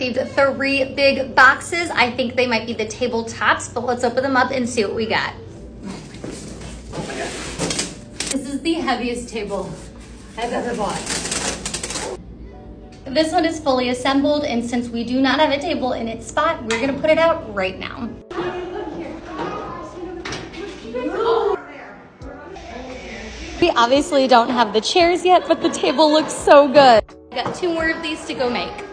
received 3 big boxes. I think they might be the tabletops, but let's open them up and see what we got. Oh my God. This is the heaviest table I've ever bought. This one is fully assembled, and since we do not have a table in its spot, we're gonna put it out right now. We obviously don't have the chairs yet, but the table looks so good. We got 2 more of these to go make.